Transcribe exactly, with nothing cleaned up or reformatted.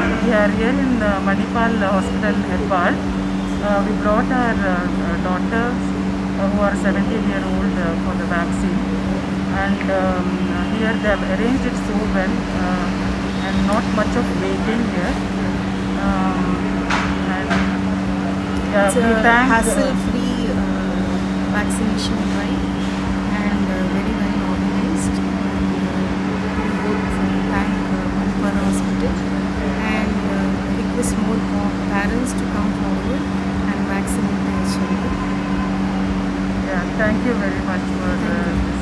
We are here in uh, Manipal Hospital Hebbal. Uh, we brought our uh, daughters uh, who are seventeen year old uh, for the vaccine, and um, here they have arranged it so well, uh, and not much of waiting here. Um, and yeah, it's we a thank hassle-free uh, vaccination drive, and uh, very well organized. And uh, we would thank uh, Manipal Hospital, and uh, request more parents to come forward and vaccinate their children. Yeah, thank you very much for uh, this.